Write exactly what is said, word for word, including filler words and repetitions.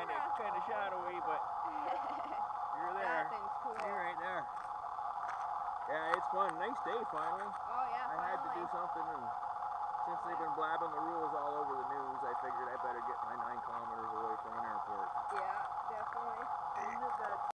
kind of kind of shadowy, but you're there. That thing's cool. You're right there. Yeah, it's fun. Nice day finally. Oh yeah, I finally. had to do something, and since they've been blabbing the rules all over the news, I figured I better get my nine kilometers away from an airport. Yeah, definitely.